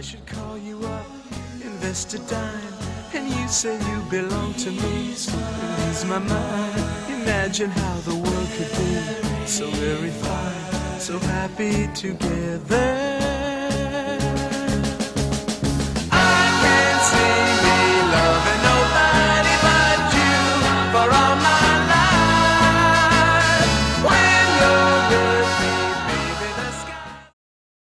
should call you up, invest a dime, and you say you belong to me. Lose my mind, imagine how the world could be so very fine, so happy together.